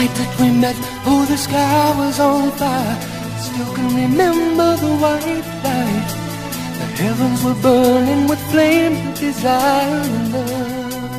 night that we met, oh, the sky was on fire. Still can remember the white light. The heavens were burning with flames of desire and love.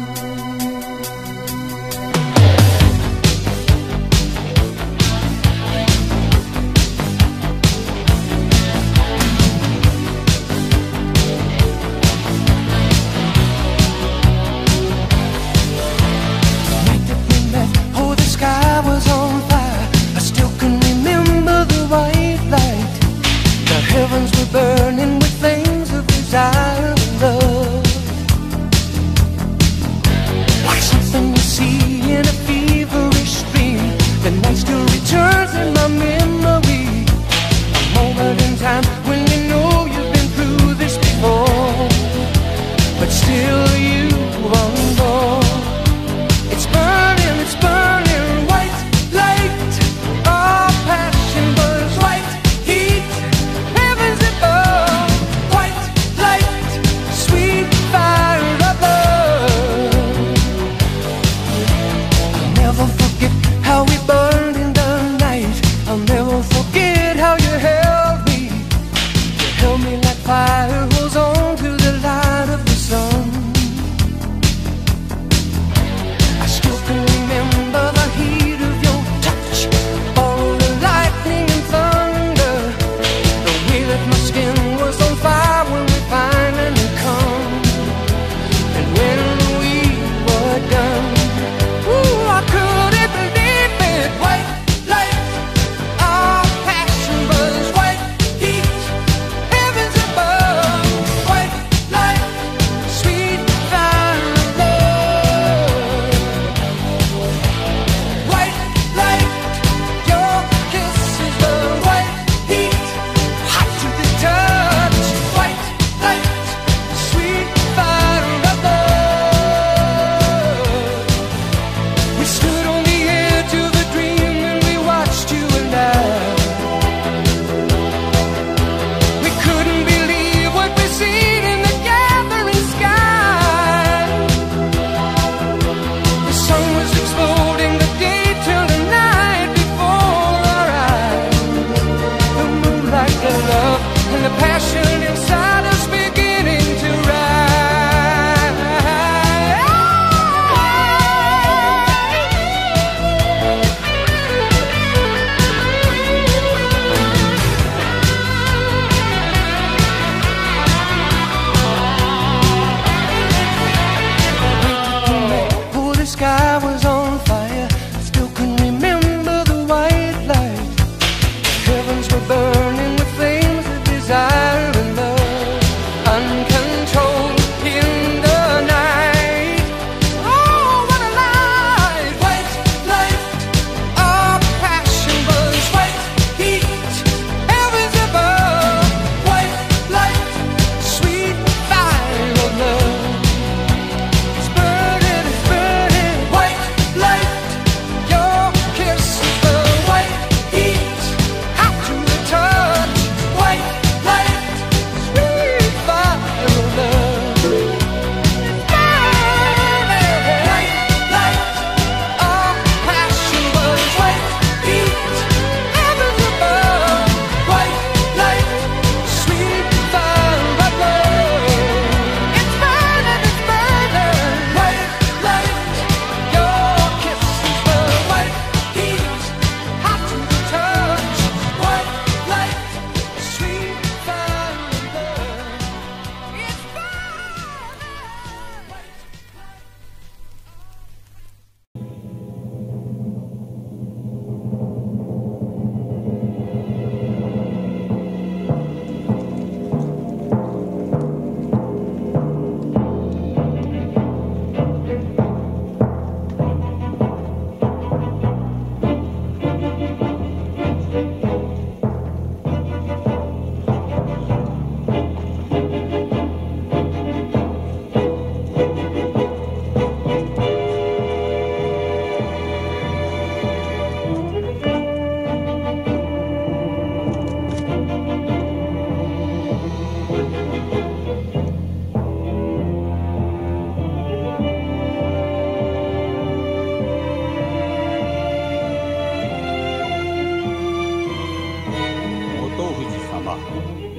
Heavens were burning with flames of desire and love.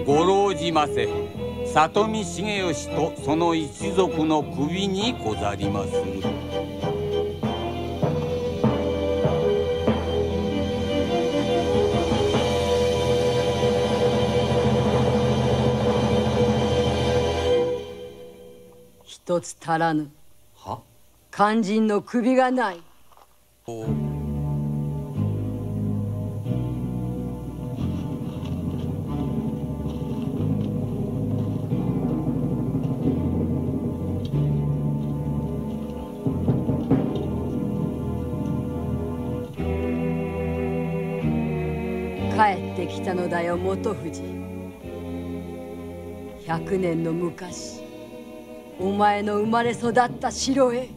ご老じませ。里見重義とその一族の首にござりまする。 一つ足らぬ。 は？ 肝心の首がない。帰ってきたのだよ、本藤。100年の昔、お前の生まれ育った城へ。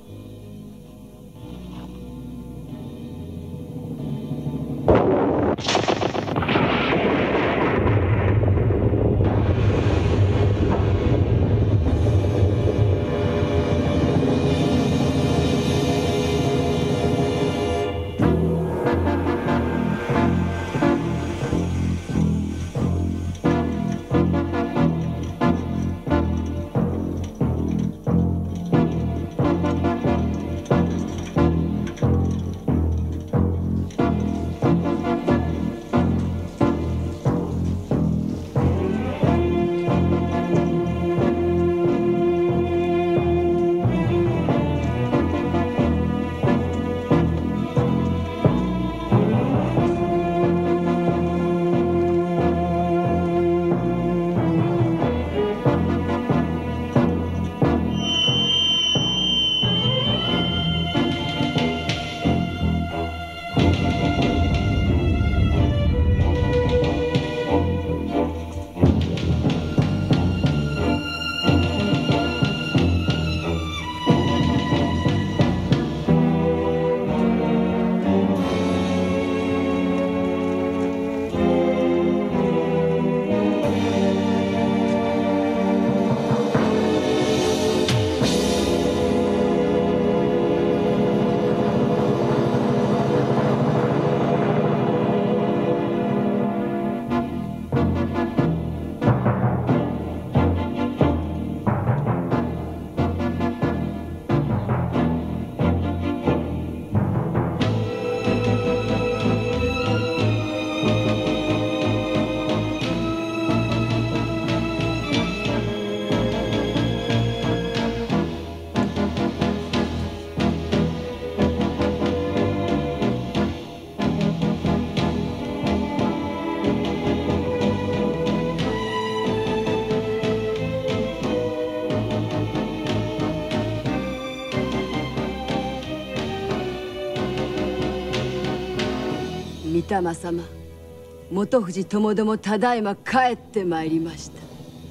御霊様、本藤ともどもただいま帰ってまいりました。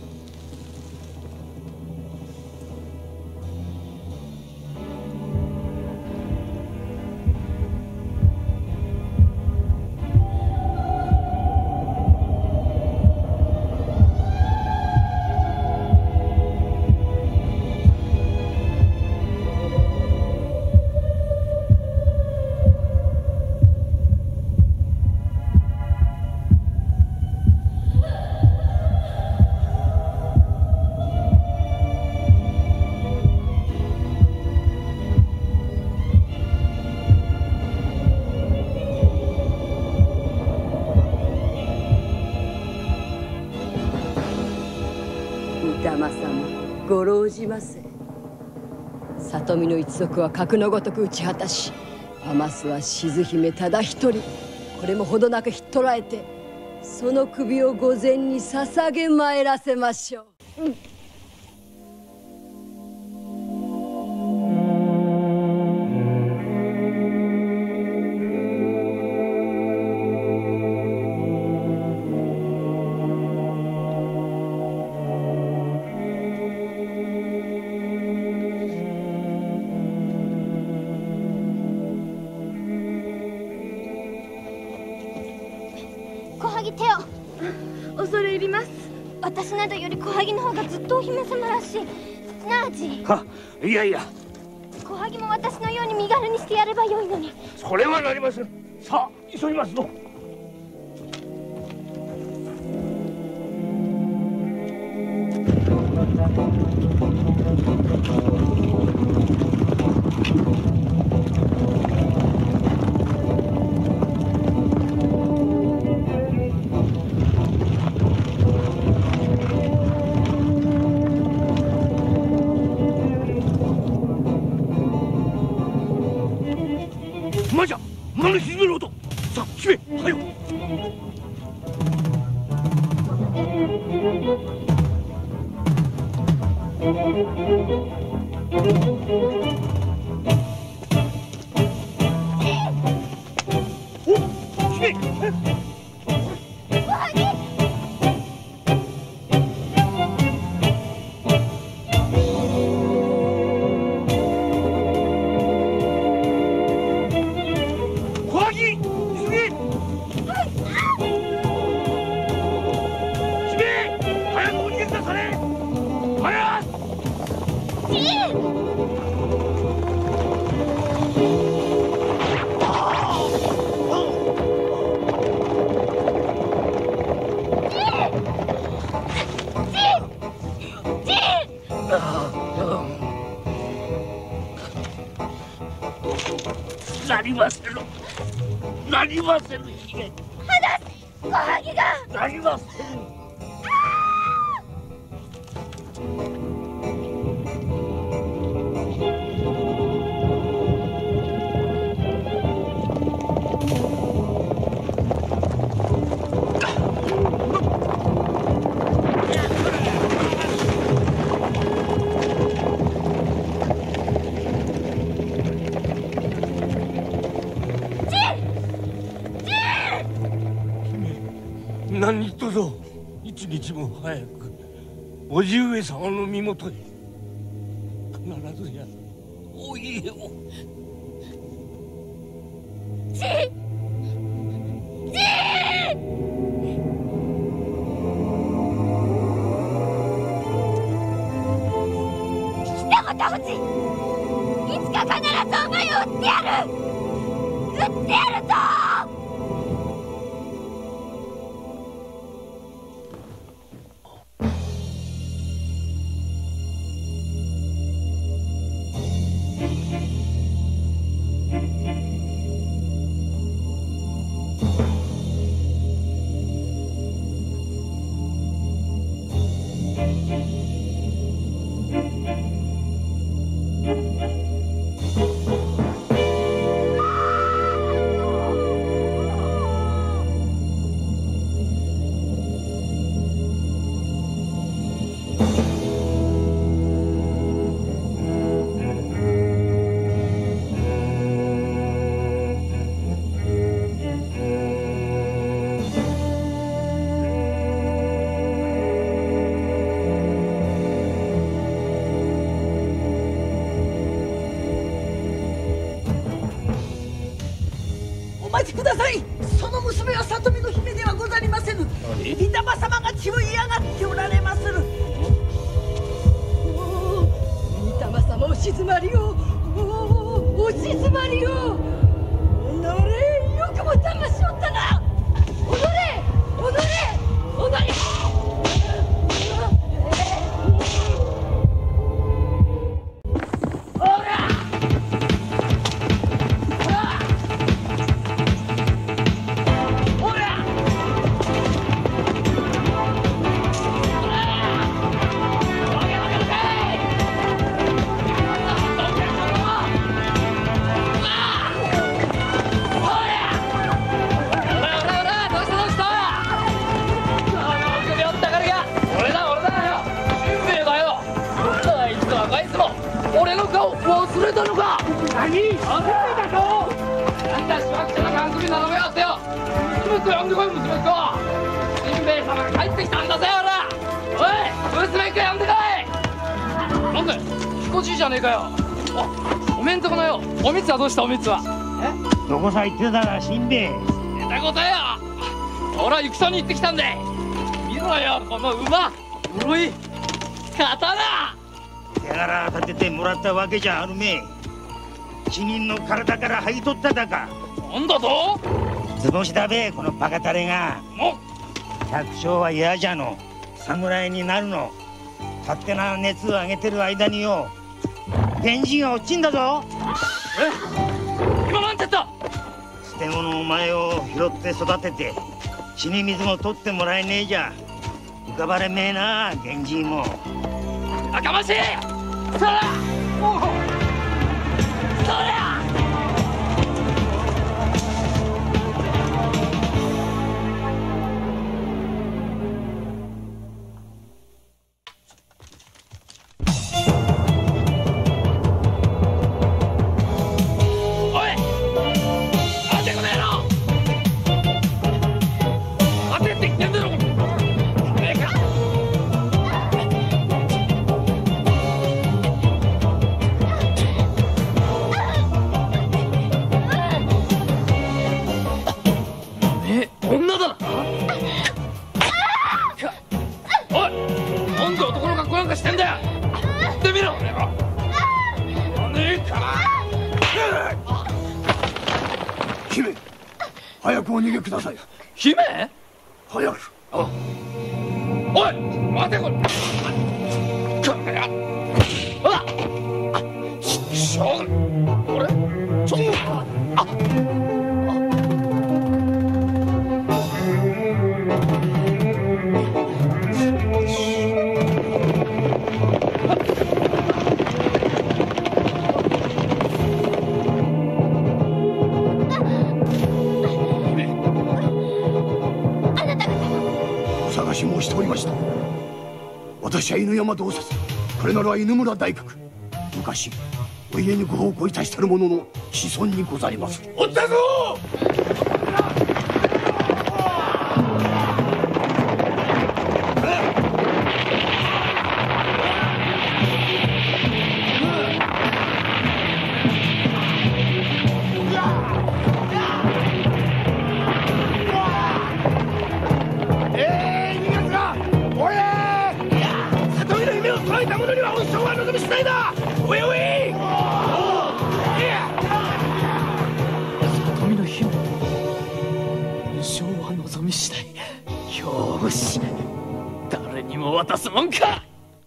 御霊様、ご老じませ。里見の一族は格のごとく打ち果たし、余すは静姫ただ一人。これもほどなくひっ捕らえて、その首を御前に捧げ参らせましょう。 小萩手を恐れ入ります。私などより小萩の方がずっとお姫様らしい。なあじいやいや、 小萩も私のように身軽にしてやればよいのに。 それはなりません。さあ急ぎますぞ。 馬じゃ、馬の沈める音。さあ、姫、はよ。お、姫。なりませぬ、なりませぬ、姫。 離す、小萩が。 なりませぬ。何とぞ一日も早く叔父上様の身元へ必ずやお家を。 北本氏、いつか必ずお前を撃ってやる、撃ってやるぞ。 お待ちください。その娘は里見の姫ではござりませぬ。御霊様が血を嫌がっておられまする。 御霊様お静まりを、お静まりを。なれ、よくも騙しおったな。おのれ、おのれ、おのれ。 俺の顔忘れたのか。何？忘れたぞ。なんだしわくちゃな缶首並べやがってよ。娘っ子呼んでこい、娘っ子。しんべヱ様が帰ってきたんだぜ、ほら。おい、娘っ子呼んでこい。なんだよ、彦じいじゃねえかよ。あ、おめんとこのよ、おみつはどうした、おみつは。 どこさ行ってたらしんべヱ。 出たことよ。俺は戦に行ってきたんで。見ろよ、この馬、鎧、刀。 手柄立ててもらったわけじゃあるめ。死人の体から剥ぎ取っただか。 なんだと。 図星だべ、このバカタレが。 もう百姓は嫌じゃの。侍になるの。 勝手な熱を上げてる間によ、源氏が落ちんだぞ。 今なんて言った？ 捨て物お前を拾って育てて死に水も取ってもらえねえじゃ浮かばれめえな、源氏も。 やかましい！そら！そら！ 早くお逃げください。 姫？ 早く。 おい、待てこれ。しょうが。俺？ちょっと。 申しておりました。私は犬山洞察、これなるは犬村大覚。昔お家にご奉公いたしたる者の子孫にございます。 おったぞ！ よし、誰にも渡すもんか。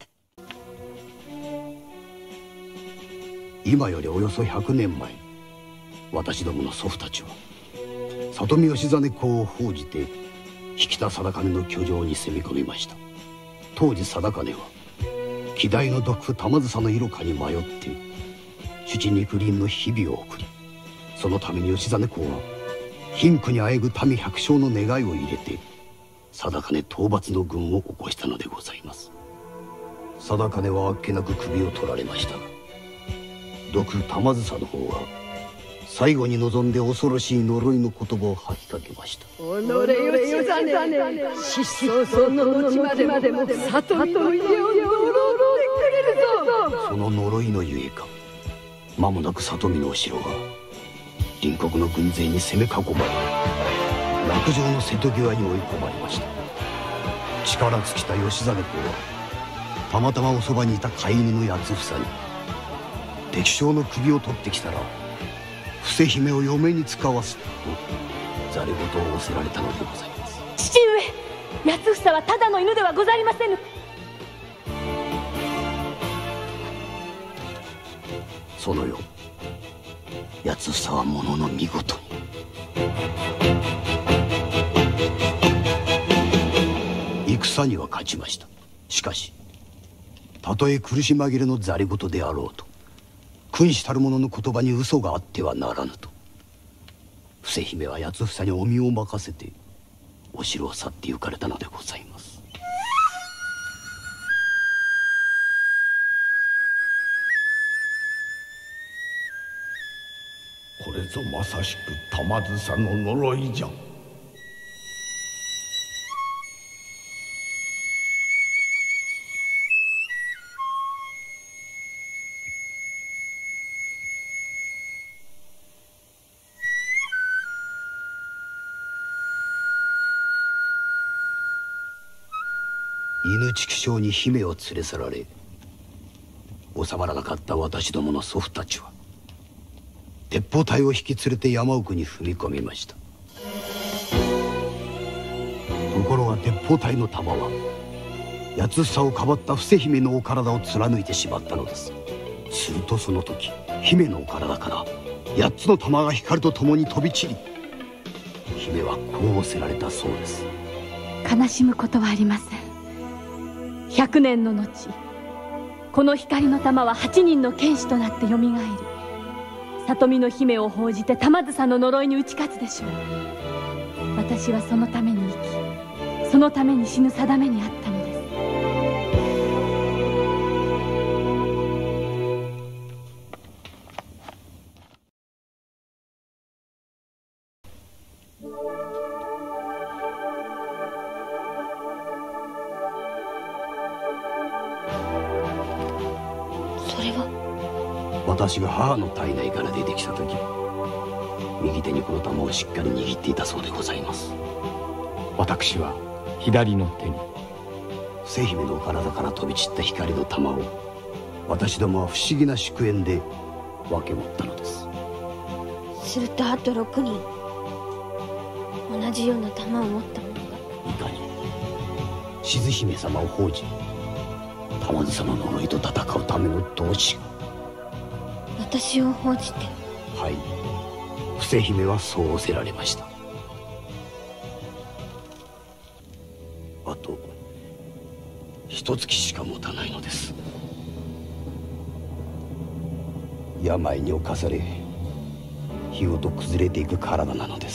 今よりおよそ100年前、私どもの祖父たちは里見義実公を奉じて引田定兼の居城に攻め込みました。当時定兼は希代の毒婦玉梓の色香に迷って主治肉林の日々を送り、そのために義実公は貧苦にあえぐ民百姓の願いを入れて定兼討伐の軍を起こしたのでございます。定兼はあっけなく首を取られましたが、毒玉梓の方は最後に望んで恐ろしい呪いの言葉を吐きかけました。 己よ義実、失踪の後までも里見の家を呪ってくれるぞ。 その呪いのゆえか、間もなく里見のお城は隣国の軍勢に攻め囲まれ、落城の瀬戸際に追い込まれました。力尽きた義実公はたまたまおそばにいた飼い犬の八つ房に、敵将の首を取ってきたら伏せ姫を嫁に使わすとざれ言を仰せられたのでございます。 父上、八つ房はただの犬ではございませぬ。 そのよう八つ房はものの見事に戦には勝ちました。しかしたとえ苦し紛れのざれ言であろうと、君主たる者の言葉に嘘があってはならぬと、伏せ姫は八つ房にお身を任せてお城を去って行かれたのでございます。 これぞまさしく玉梓の呪いじゃ。 犬畜生に姫を連れ去られ収まらなかった私どもの祖父たちは鉄砲隊を引き連れて山奥に踏み込みました。ところが鉄砲隊の弾は八つ房をかばった伏姫のお体を貫いてしまったのです。するとその時姫のお体から8つの玉が光とともに飛び散り、姫はこう仰せられたそうです。 悲しむことはありません。100年の後、この光の玉は8人の剣士となってよみがえり、里見の姫を奉じて玉梓の呪いに打ち勝つでしょう。私はそのために生き、そのために死ぬ定めにあったのです。 それは私が母の体内から出てきた時、右手にこの玉をしっかり握っていたそうでございます。 私は左の手に。 伏姫の体から飛び散った光の玉を私どもは不思議な祝宴で分け持ったのです。 するとあと6人同じような玉を持った者が。 いかに静姫様を奉じ玉梓の呪いと戦うための同志が。 私を奉じて。 はい、伏姫はそう仰せられました。あと1月しか持たないのです。病に侵され日ごと崩れていく体なのです。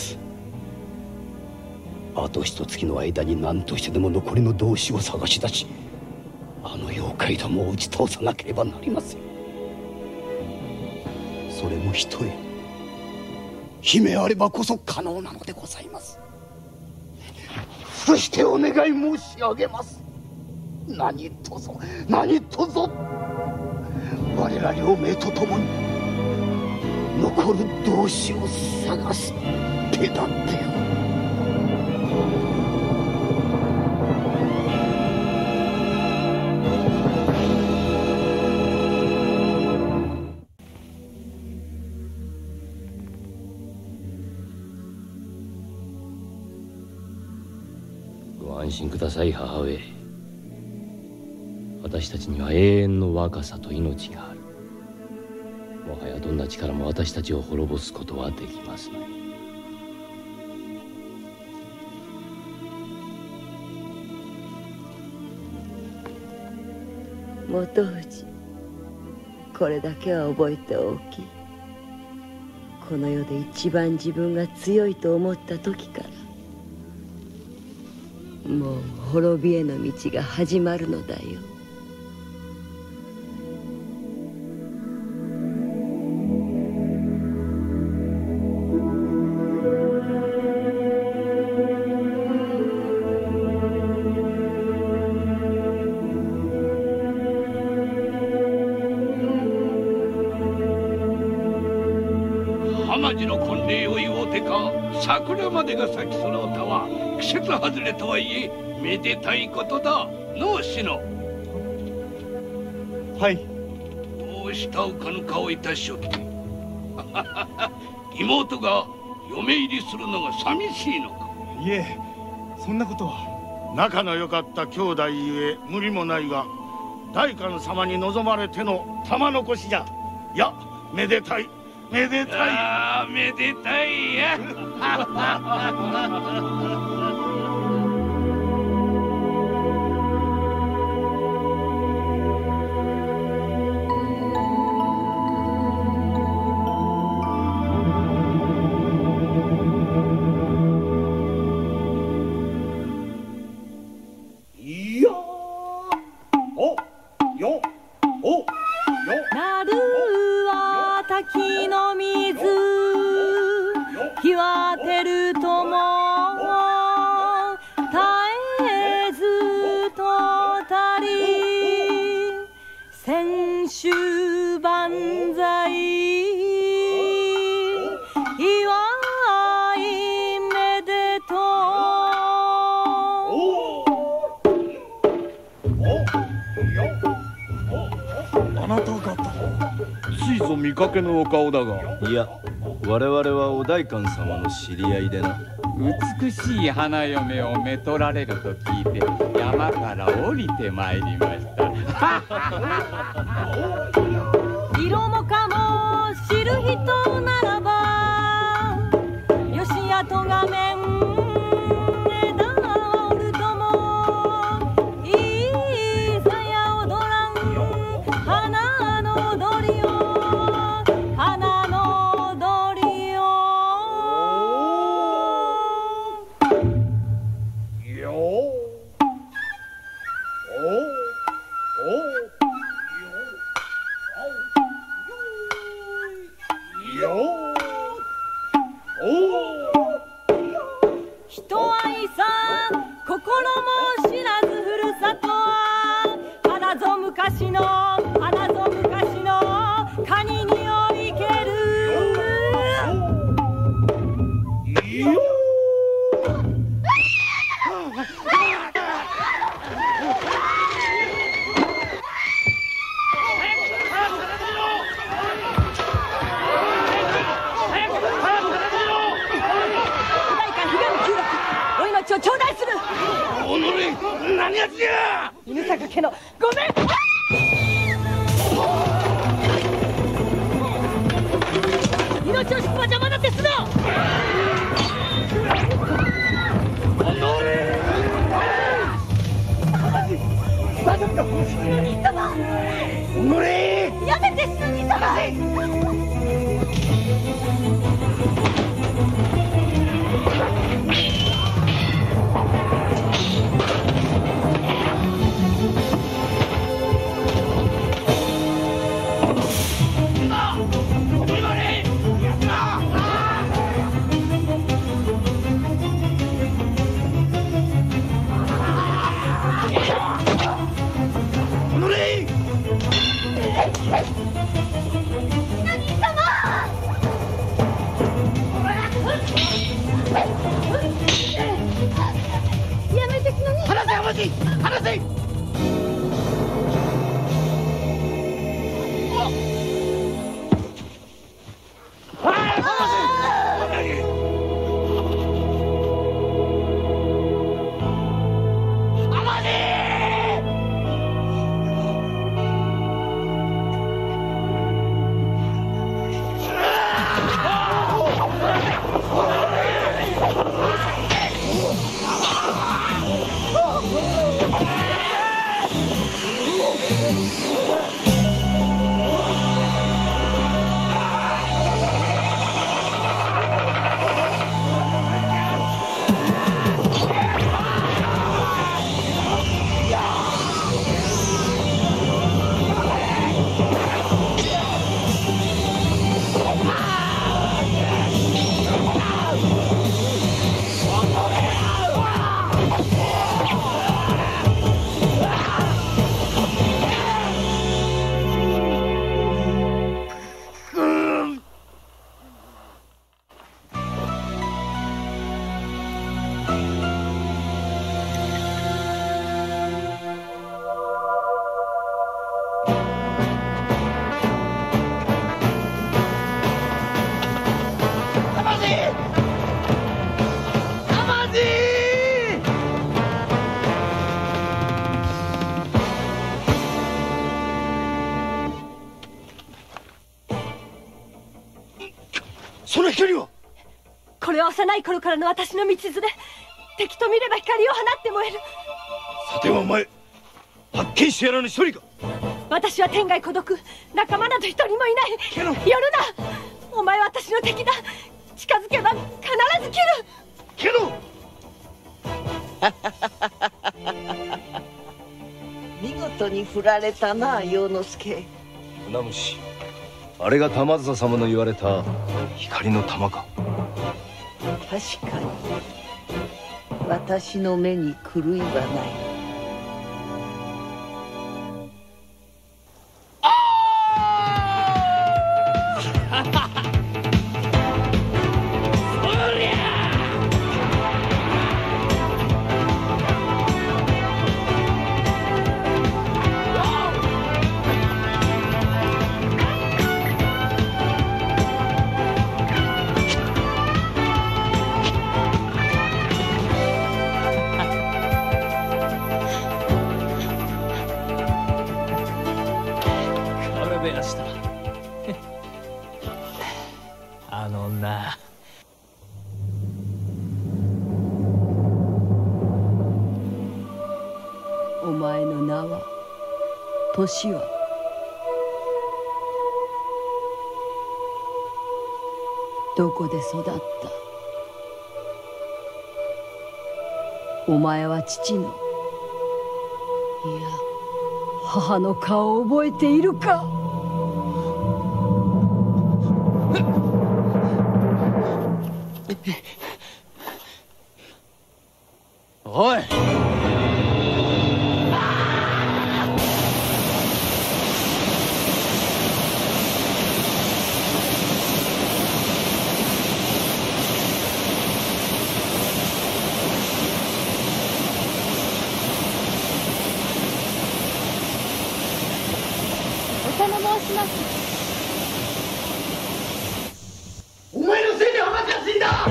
あと1月の間に何としてでも残りの同志を探し出し、あの妖怪どもを打ち倒さなければなりません。それもひとえ姫あればこそ可能なのでございます。そしてお願い申し上げます。何とぞ我ら両名と共に残る同志を探す手だってよ。 ご安心ください、母上。私たちには永遠の若さと命がある。もはやどんな力も私たちを滅ぼすことはできますまい。 元氏、これだけは覚えておき。この世で一番自分が強いと思った時からもう滅びへの道が始まるのだよ。 浜地の婚礼を祝うてか、桜までが咲き揃うたは季節外れとはいえめでたいことだのう、志乃。 はい。 どうしたうかぬ顔いたしよって。妹が嫁入りするのが寂しいのか。 いえ、そんなことは。 仲の良かった兄弟ゆえ無理もないが、代官様に望まれての玉残しじゃ。いや、めでたいめでたい。 ああ、めでたいや。 なるは滝の水、日は照るとも絶えずとたり、千秋万歳祝いめでとあなた方ついぞ見かけのお顔だが。 いや、 我々はお代官様の知り合いでな。 美しい花嫁をめとられると聞いて山から降りてまいりました。 色もかも知る人ならば吉やとがめん枝おるともいいさや踊らん花の踊りよ花の踊りよ人愛さ心も知らずふるさとは花ぞ昔のカニにおいけるを頂戴する。 おのれ、何やつや。 犬坂家のごめん。命を引くは邪魔だってすな。 おのれ。大丈夫か。兄様。おのれ。 やめて兄様。 離せ。その光は。 これは幼い頃からの私の道連れ。敵と見れば光を放って燃える。 さてはお前発見してやらぬ一人か。 私は天涯孤独、仲間など一人もいない。寄るな。お前は私の敵だ。近づけば必ず切る。 けど見事に振られたな、陽之助。 船虫、あれが玉梓様の言われた光の玉か。 確かに私の目に狂いはない。 年はどこで育った？お前は父の、いや母の顔を覚えているか？ おい！ お頼申します。 お前のせいで浜ちゃん死んだ。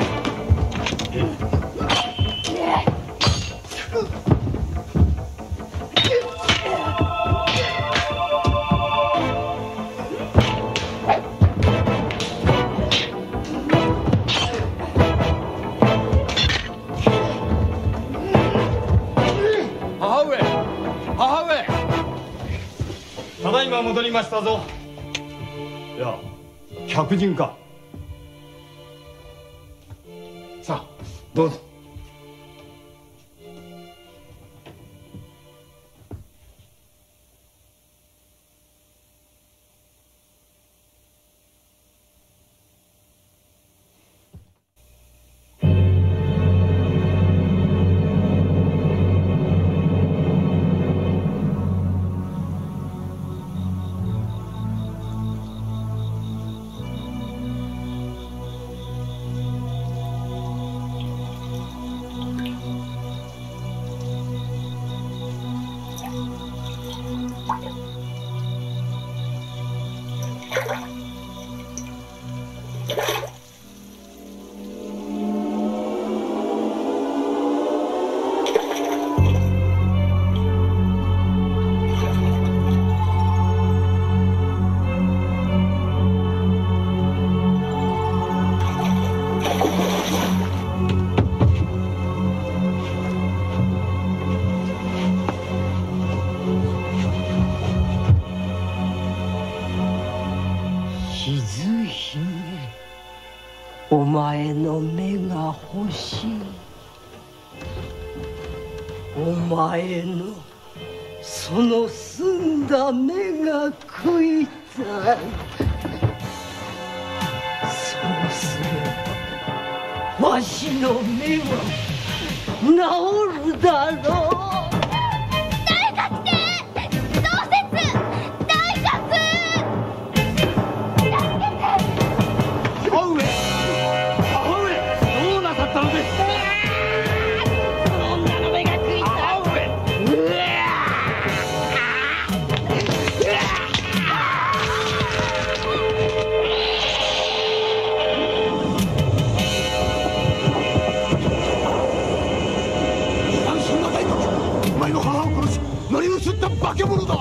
ただいま戻りましたぞ。いや、客人か。さあ、どうぞ。 お前の目が欲しい。お前のその澄んだ目が食いたい。そうすればわしの目は治るだろう。 誰か来て！同説！大活！ 母上！母上！どうなさったのです？ 女の目が食いたい。 母上！ お前の母を殺し乗り移った化け物だ。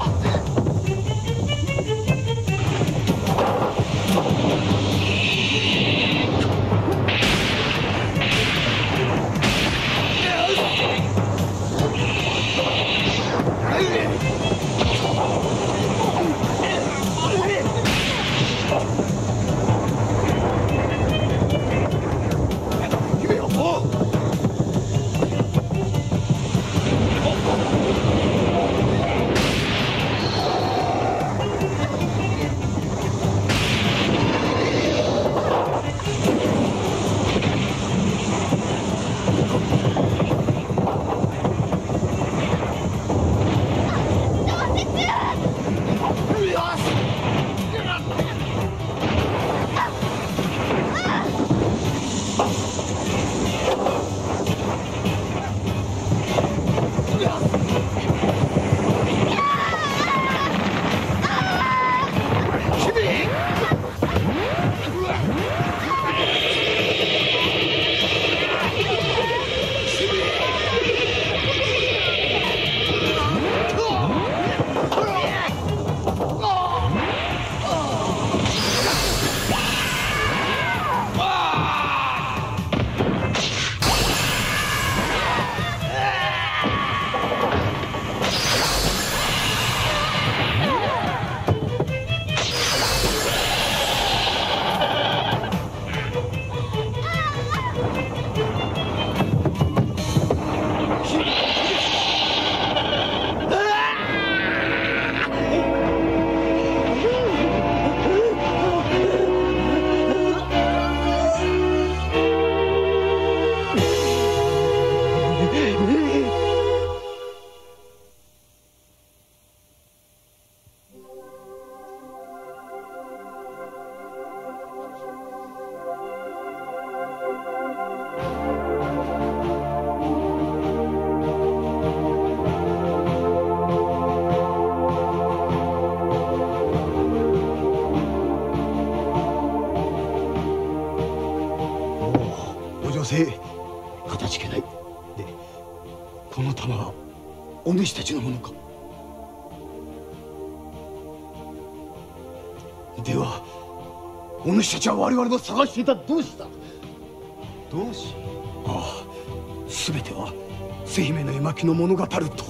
かたじけない。で、この玉はお主たちのものか？ではお主たちは我々の探していた同志だ。同志？ああ、全ては瀬姫の絵巻の物語る通り。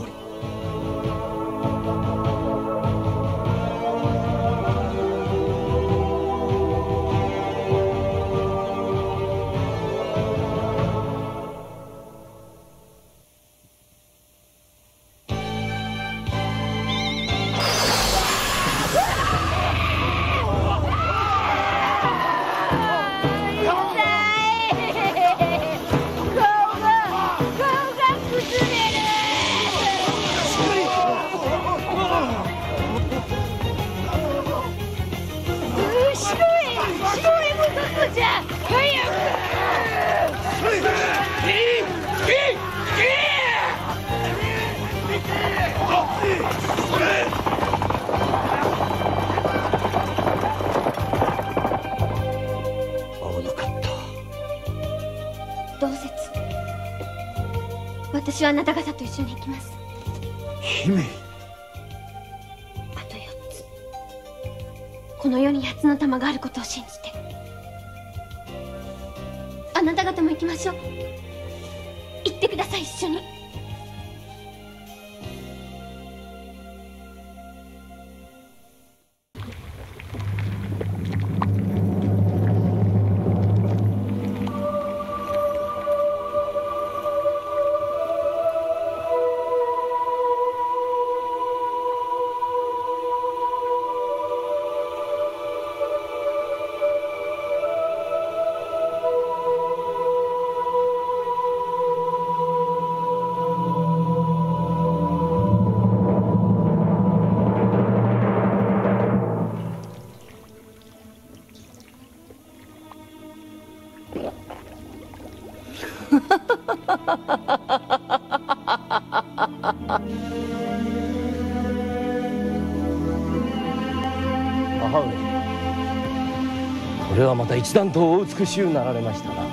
私はあなた方と一緒に行きます。 姫。 あと4つ、この世に8つの玉があることを信じて。あなた方も行きましょう。行ってください、一緒に。 母上、これはまた一段とお美しゅうなられましたな。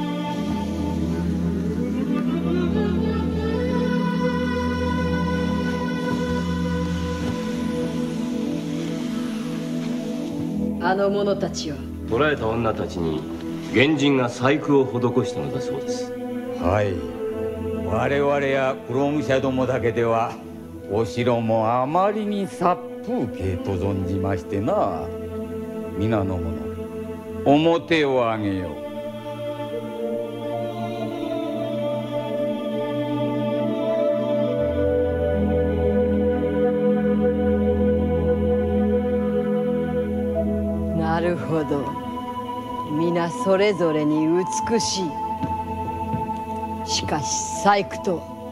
あの者たちは捕らえた女たちに原人が細工を施したのだそうです。 はい、我々や黒武者どもだけではお城もあまりに殺風景と存じましてな。皆の者、面を上げよう。 なるほど、皆それぞれに美しい。しかし細工とは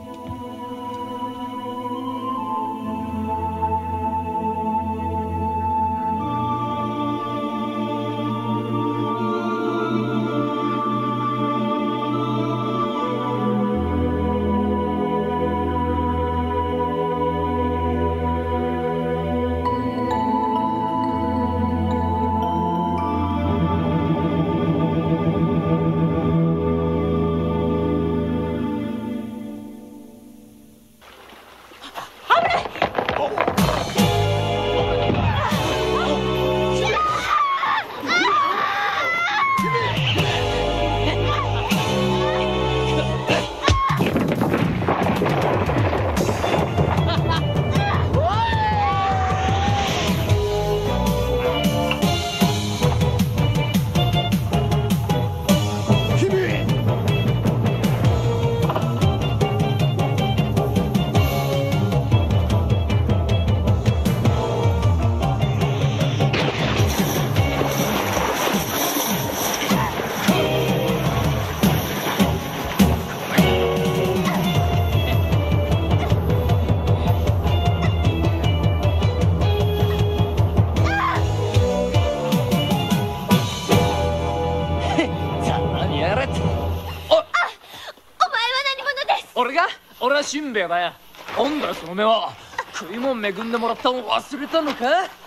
俺はしんべヱだよ。なんだよその目は。食いもん恵んでもらったの忘れたのか。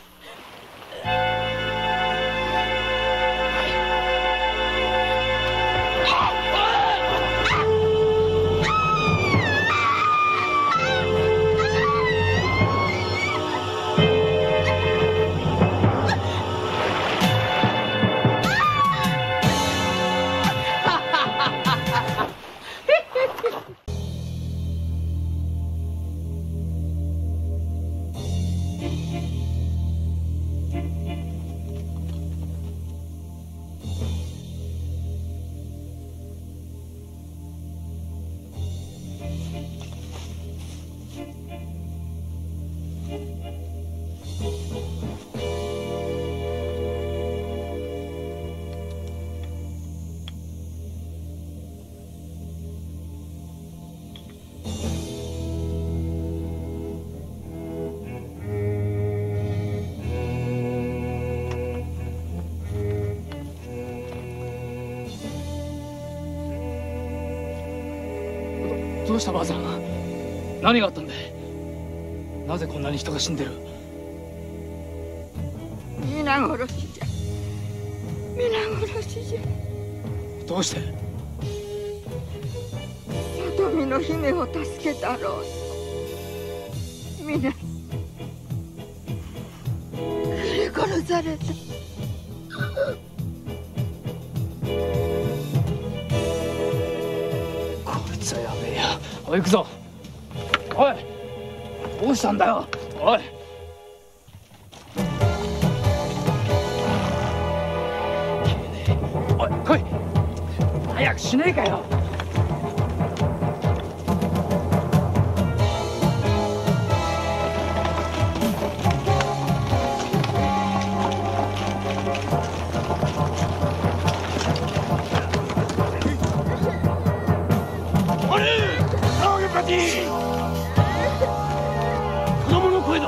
どうしたばあさん。何があったんだい。なぜこんなに人が死んでる。 皆殺しじゃ。皆殺しじゃ。 どうして。 里見の姫を助けたろう。皆殺された。 おい行くぞ。おいどうしたんだよ。おいおい来い早くしねえかよ。 子供の声だ。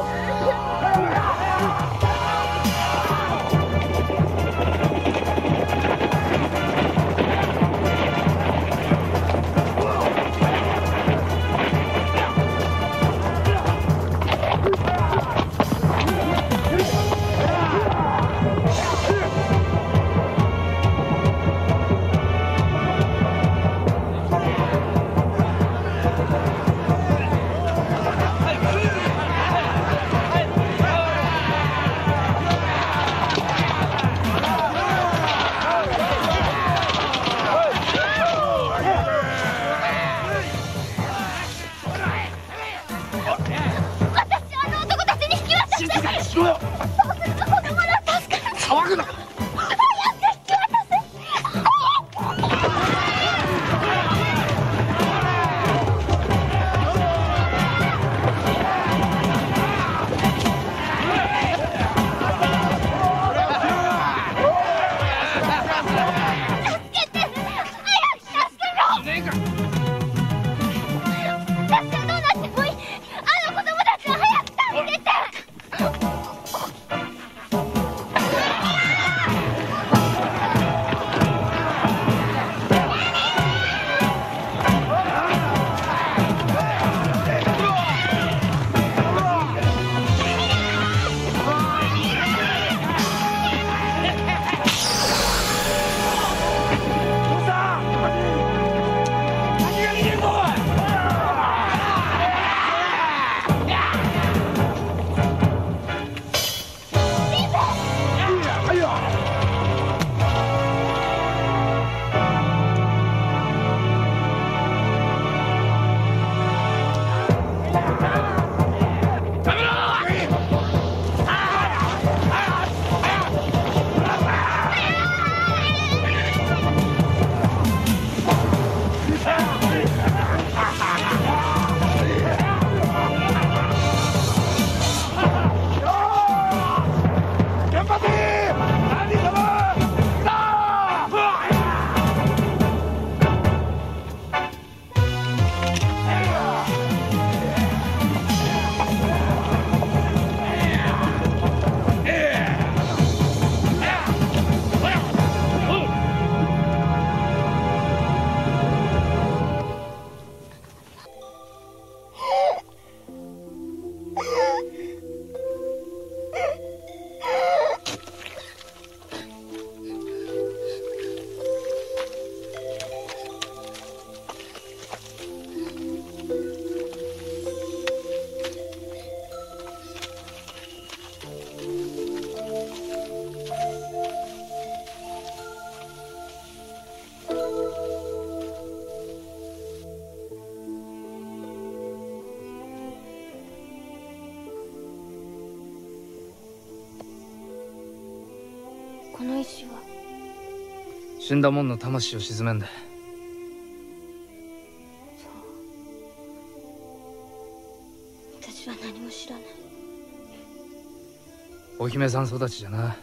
の石は死んだ者の魂を沈めんだ。 私は何も知らない。 お姫さん育ちじゃな。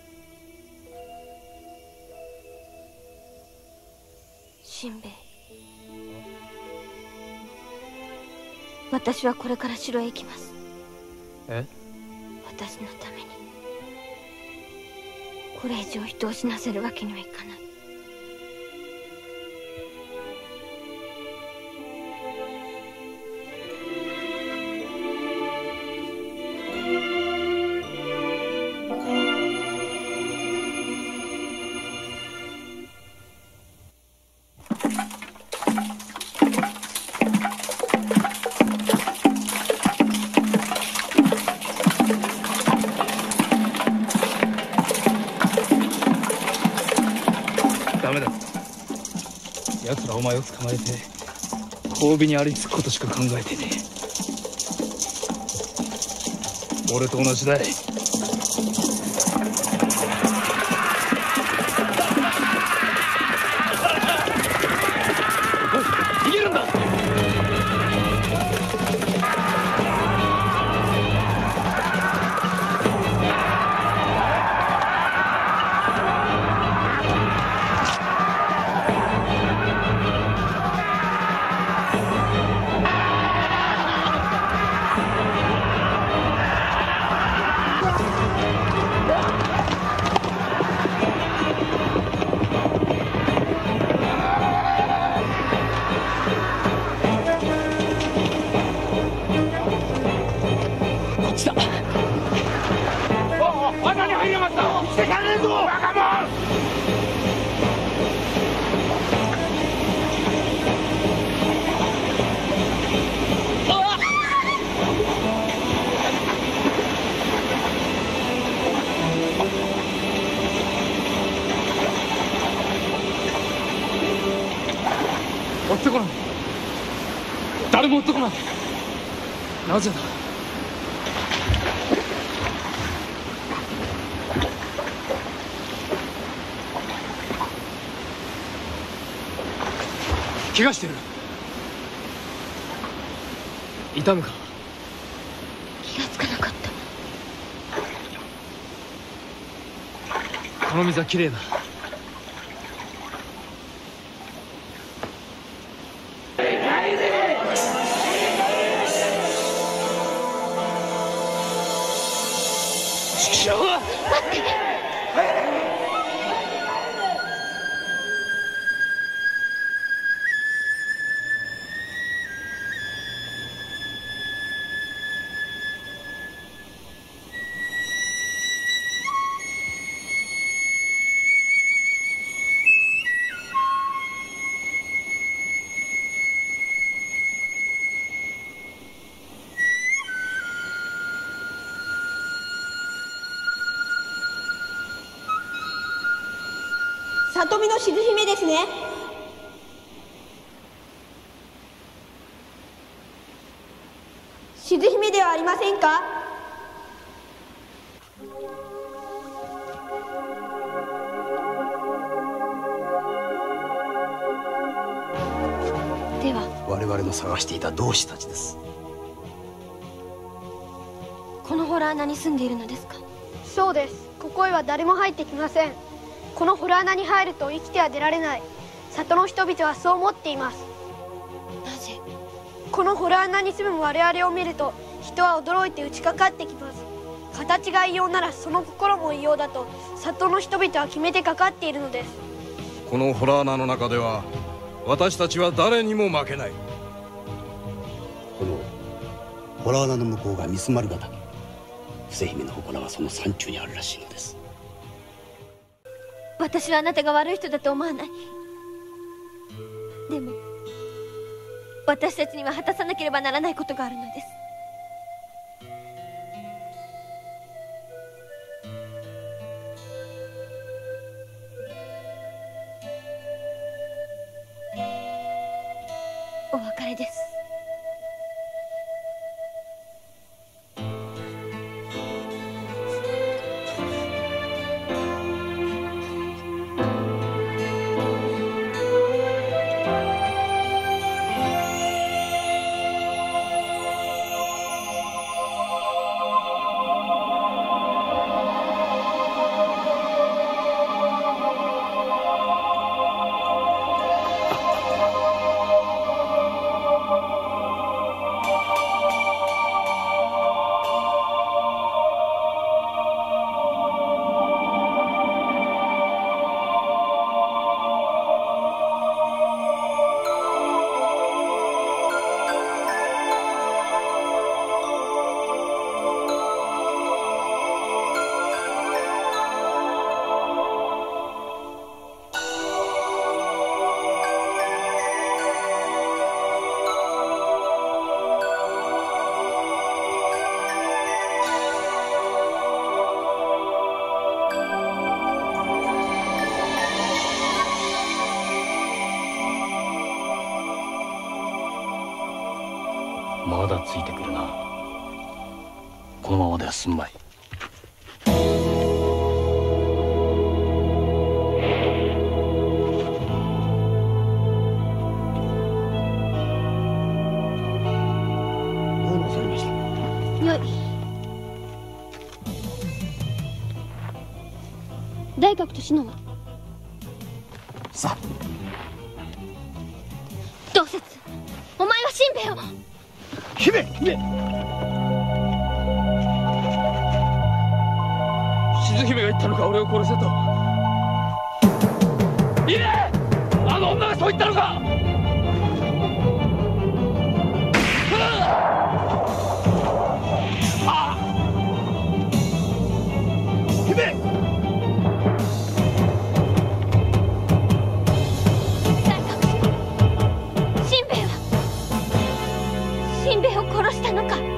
しんべヱ、私はこれから城へ行きます。 え？ 私のためにこれ以上人を死なせるわけにはいかない。 ダメだ。奴らお前を捕まえて褒美にありつくことしか考えてねえ。俺と同じだい。逃げるんだ。追ってこない。誰も追ってこない。なぜだ。怪我してる。痛むか。 気がつかなかった。 この水はきれいだ。 里見のしず姫ですね。しず姫ではありませんか。 では我々の探していた同志たちです。 この洞穴に住んでいるのですか。 そうです。ここへは誰も入ってきません。この洞穴に入ると生きては出られない。里の人々はそう思っています。 なぜ。 この洞穴に住む我々を見ると人は驚いて打ちかかってきます。形が異様ならその心も異様だと里の人々は決めてかかっているのです。 この洞穴の中では私たちは誰にも負けない。 この洞穴の向こうが三丸ヶ岳。伏姫の祠はその山中にあるらしいのです。 私はあなたが悪い人だと思わない。でも私たちには果たさなければならないことがあるのです。お別れです。 まだついてくるな。このままでは済んまい。 どうなさいました？ よい。大覚と篠はさあ。 同説、お前は新兵衛を。 姫！ 静姫が言ったのか、俺を殺せと。いいね！あの女がそう言ったのか！ 姫！ 新兵衛を殺したのか。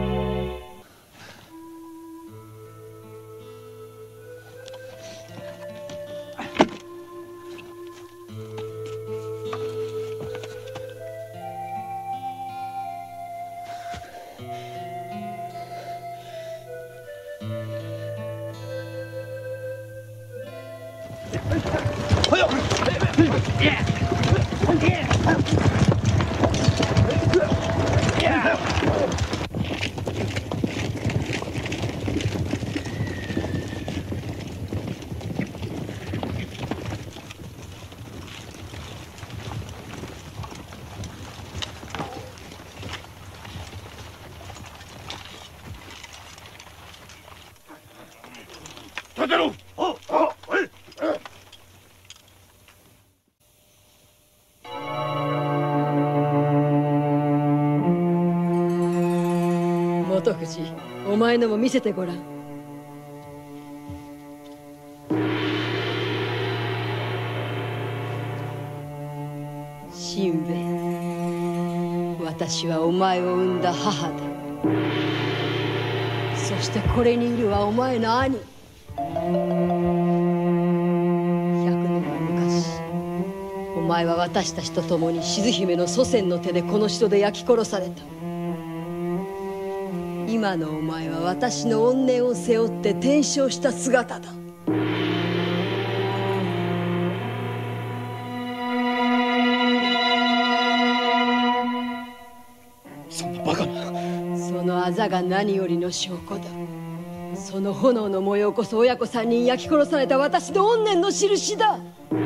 立てろ！ 元藤、お前のも見せてごらん。新兵衛、私はお前を産んだ母だ。そしてこれにいるはお前の兄。100年も昔、お前は私たちと共に静姫の祖先の手でこの城で焼き殺された。今のお前は私の怨念を背負って転生した姿だ。 そんなバカな。 そのあざが何よりの証拠だ。その炎の模様こそ親子3人焼き殺された私の怨念の印だ。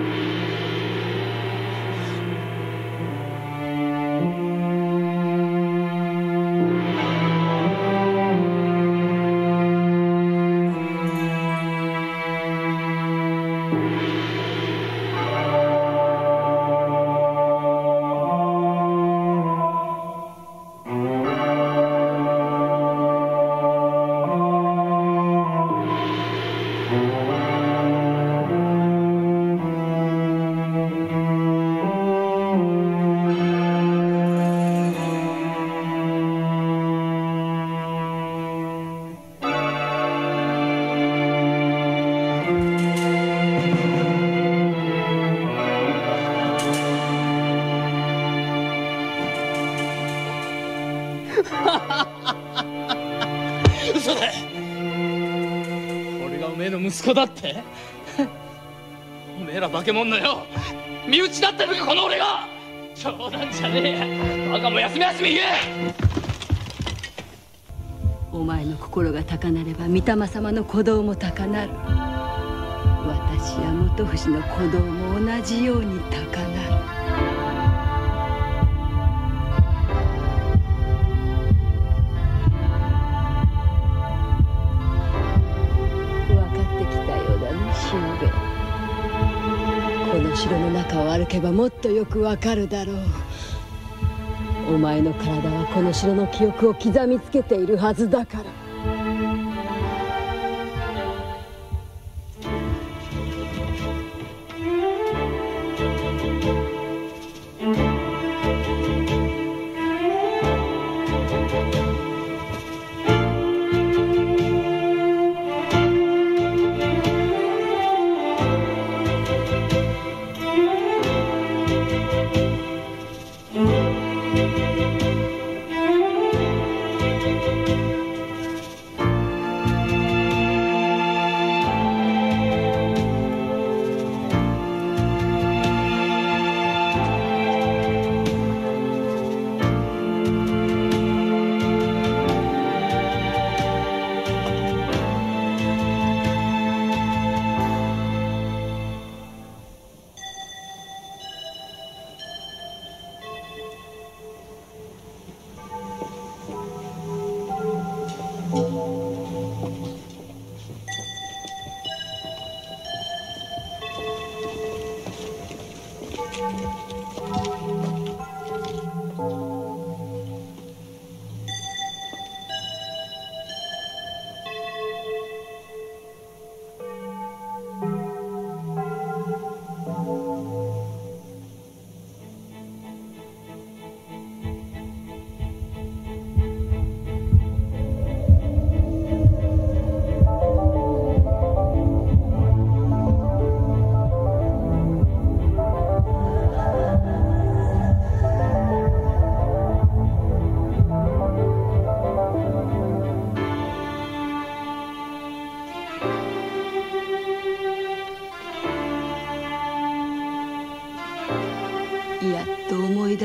嘘だ。俺がおめえの息子だって？おめえら化け物のよ、身内だったのかこの俺が。冗談じゃねえや。バカも休み休み言え。 お前の心が高鳴れば御霊様の鼓動も高鳴る。私や元藤の鼓動も同じように高鳴る。この城の中を歩けばもっとよくわかるだろう。お前の体はこの城の記憶を刻みつけているはずだから。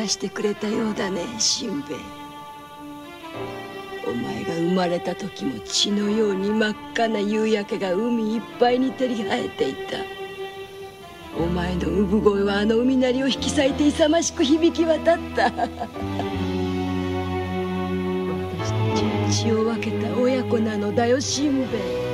らしてくれたようだね、しんべヱ。お前が生まれた時も血のように真っ赤な夕焼けが海いっぱいに照り生えていた。お前の産声はあの海鳴りを引き裂いて勇ましく響き渡った。私たちは血を分けた親子なのだよ、しんべヱ。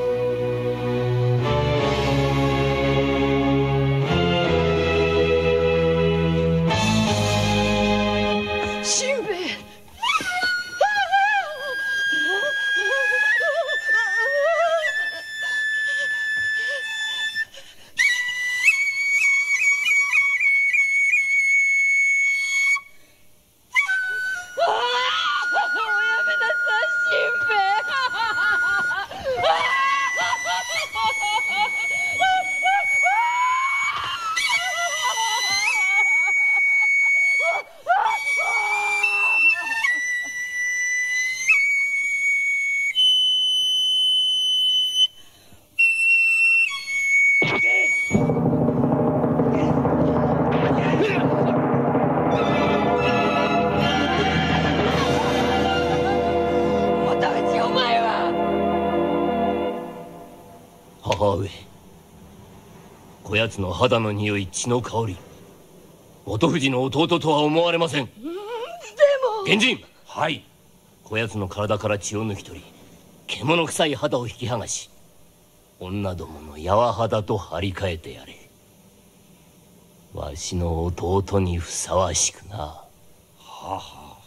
こやつの肌の匂い、血の香り、元藤の弟とは思われません。でも源人。はい。こやつの体から血を抜き取り、獣臭い肌を引き剥がし、女どもの柔肌と張り替えてやれ。わしの弟にふさわしくな。はは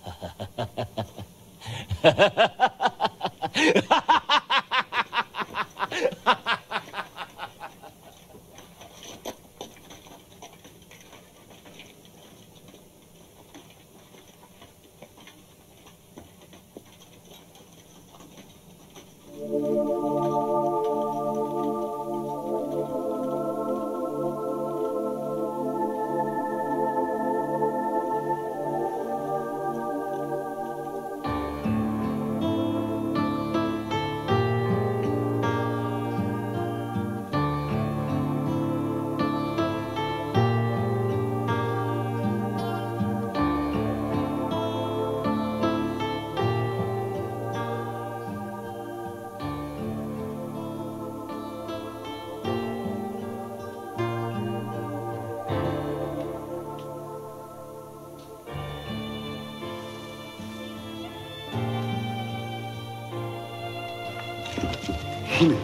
姫、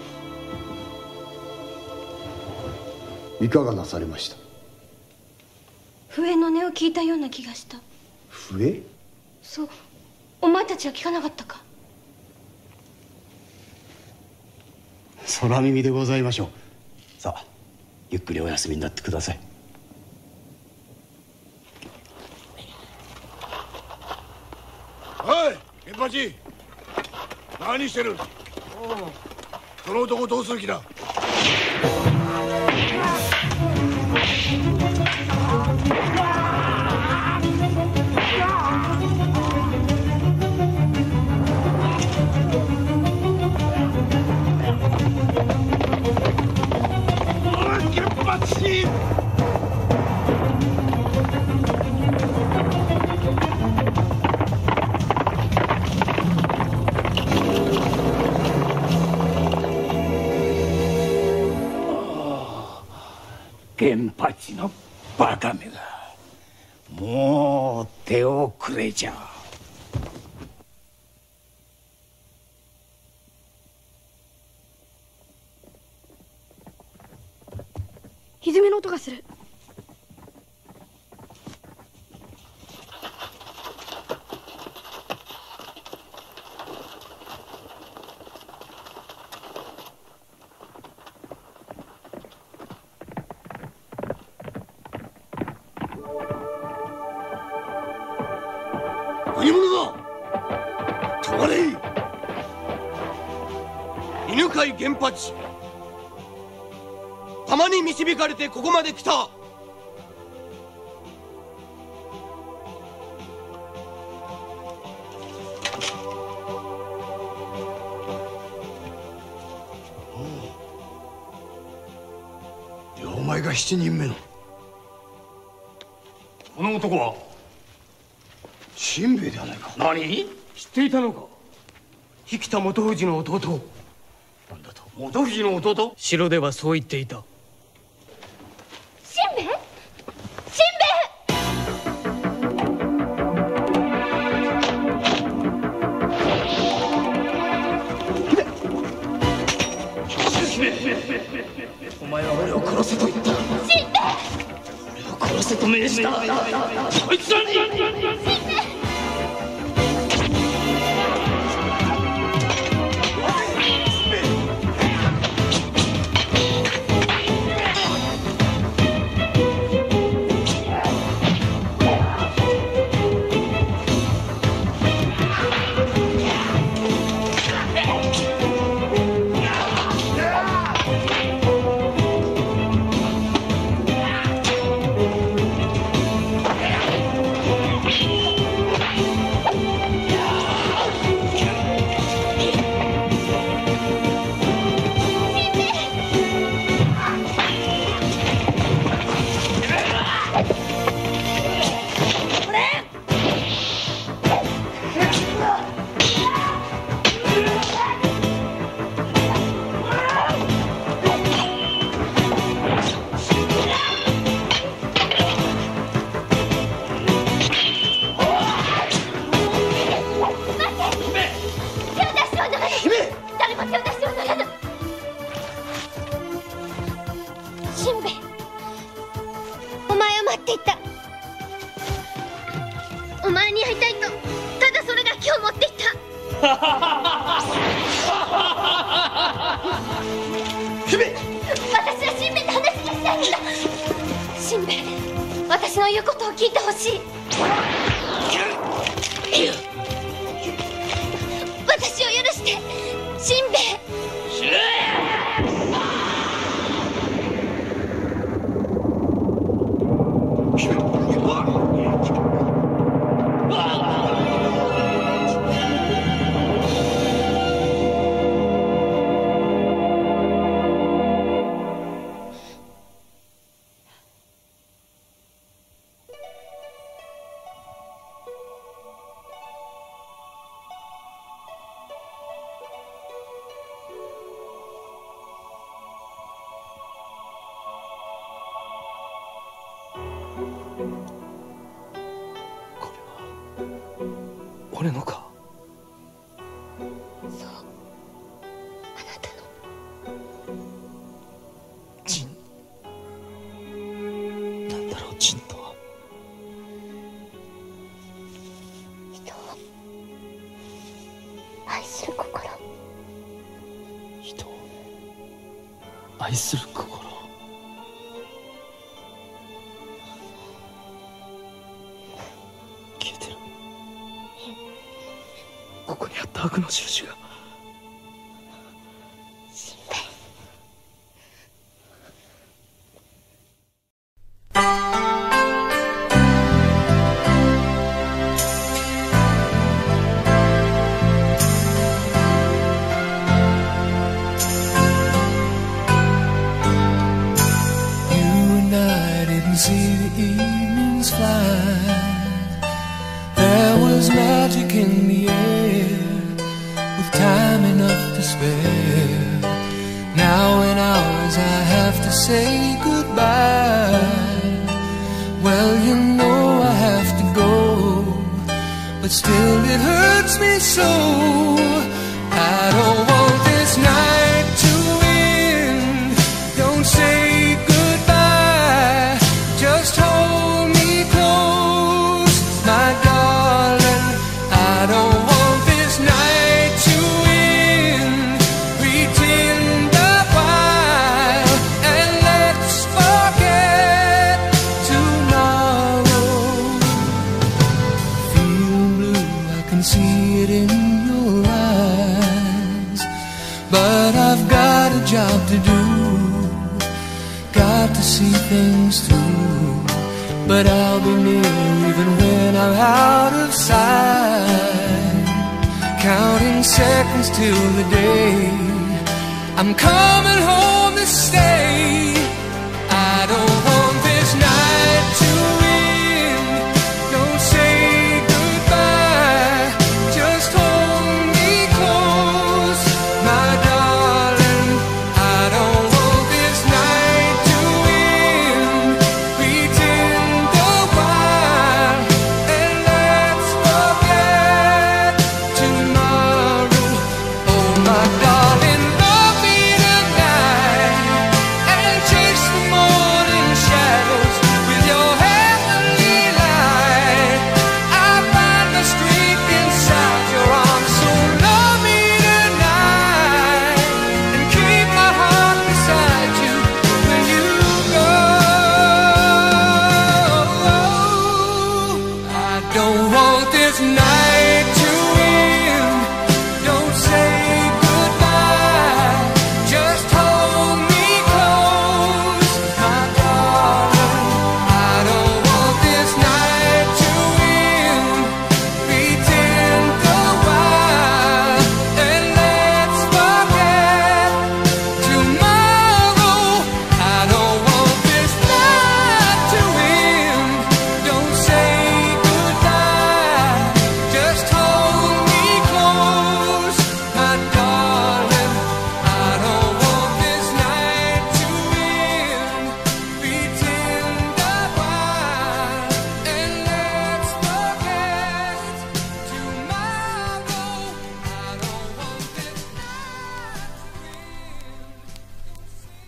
いかがなされました？ 笛の音を聞いたような気がした。 笛？ そう、お前たちは聞かなかったか？ 空耳でございましょう。さあ、ゆっくりお休みになってください。 おい、源八、何してる？その男どうする気だ？源八！源八のバカめが、もう手遅れじゃ。 歪みの音がする。 何者だ？止まれ！ 犬飼源八、玉に導かれてここまで来た。 お前が7人目の。 この男はしんべヱではないか。 何？知っていたのか？引田元藤の弟。なんだと？元藤の弟？城ではそう言っていた。 しんべヱ？しんべヱ！ お前は俺を殺せと言った。 しんべヱ！ 俺を殺せと命じた。こいつらに！しんべヱ！ 私の言うことを聞いてほしい。私を許して、しんべヱ。 俺のか？ そう、あなたの。 ジン。なんだろう、ジンとは。 人を愛する心。 人を愛する心。消えてる。ここにあった悪の印が。 しんべヱ。 You and I didn't see the evenings fly. There was magic in the air, with time enough to spare. Now in hours I have to say goodbye. Well, you know I have to go, but still it hurts me so. I don't want this night to end. Don't say goodbye, just hold me close, my darling. I don't want this night to end. Pretend a while and let's forget tomorrow. Feel blue, I can see it in your eyes, but I've got a job to do, got to see things through. But I'll be near even when I'm out of sight, counting seconds till the day I'm coming home to stay. I don't want this night to end. Don't want this night to end. Don't say goodbye. Just hold me close, my darling. I don't want this night to end. Pretend a while and let's forget tomorrow. I don't want this night to end. Don't say goodbye. Just hold me close, my darling. I don't want this night to end. Pretend a while and let's forget tomorrow. I don't want this night to end.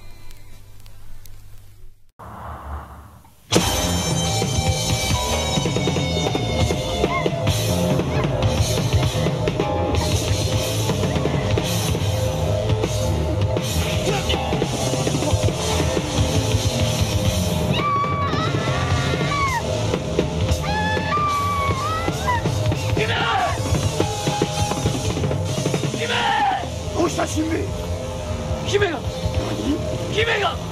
どうした新兵衛？ 姫が姫が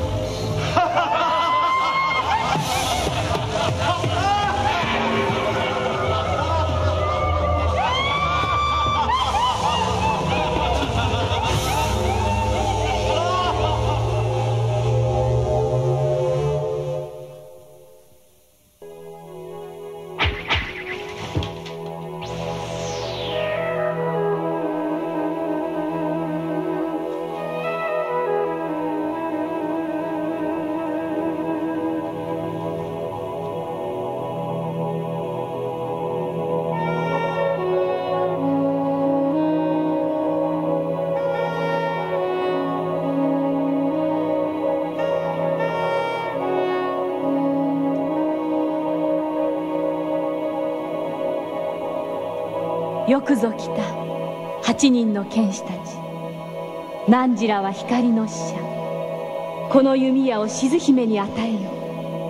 よくぞ来た8人の剣士たち。汝らは光の使者。この弓矢を静姫に与えよう。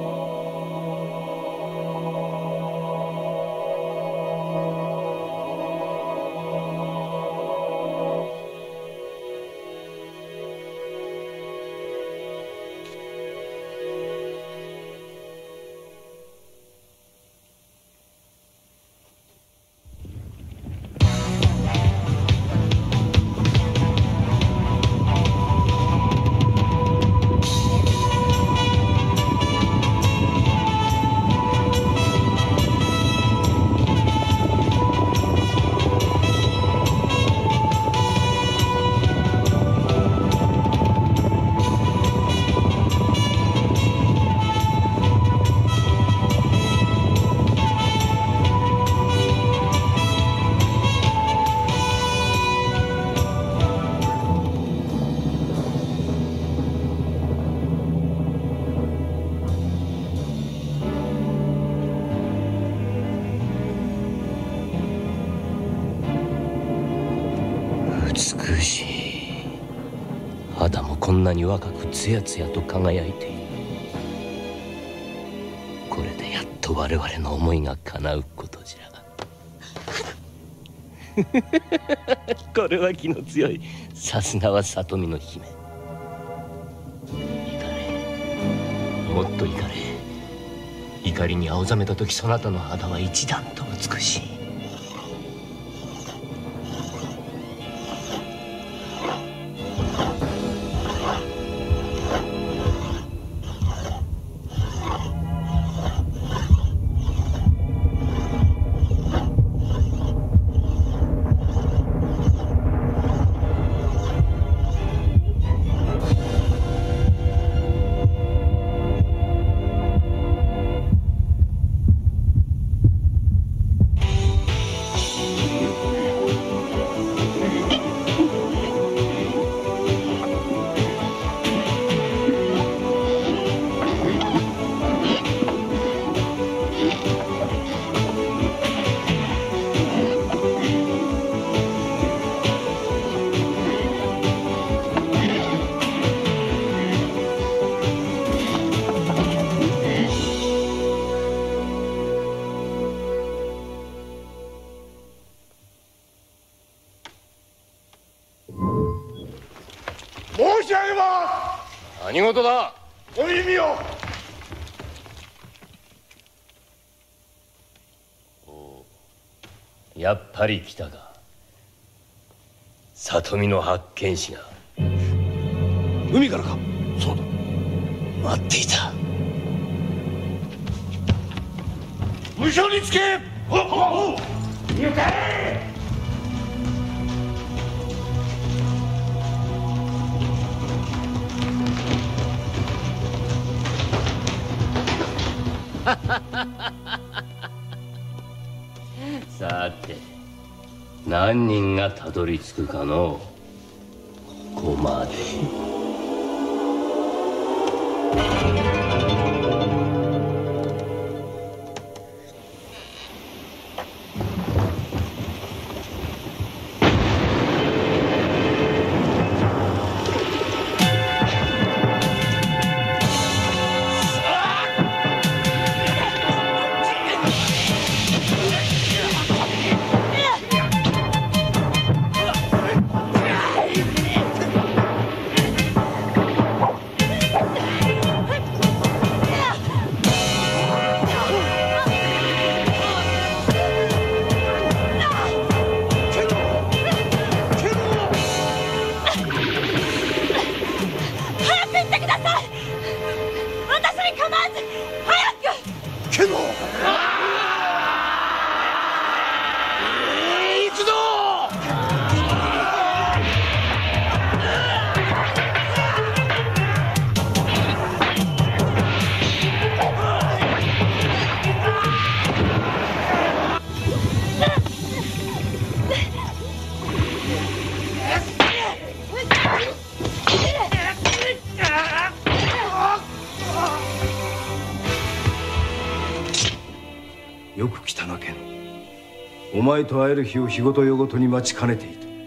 美しい。肌もこんなに若くつやつやと輝いている。これでやっと我々の思いが叶うことじゃ。これは気の強い。さすがは里見の姫。怒れ、もっと怒れ。怒りに青ざめた時、そなたの肌は一段と美しい。 何事だ。 お弓を。 やっぱり来たか。里見の八犬士が。 海からか。 そうだ。 待っていた。 無所につけ。ほっほっほ。行け。 さて何人がたどり着くかのここまで。 よく来たな、ケン。お前と会える日を日ごと夜ごとに待ちかねていた。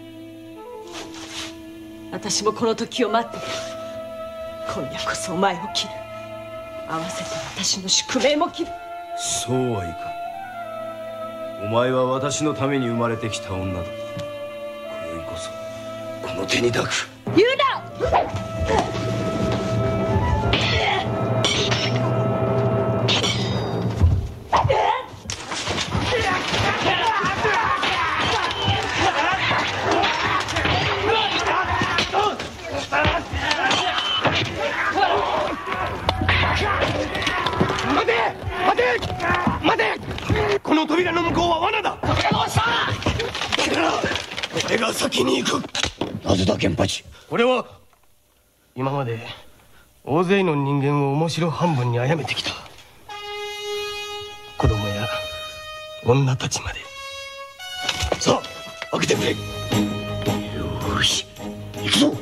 私もこの時を待ってた。今夜こそお前を切る。合わせて私の宿命も切る。 そうはいかん。お前は私のために生まれてきた女だ。今宵こそこの手に抱く。 言うな。 待て！この扉の向こうは罠だ。扉どうした！ 俺が先に行く。なぜだ、ケンパチ。 これは今まで大勢の人間を面白半分に殺めてきた。子供や女たちまで。さあ開けてくれ。 よし行くぞ。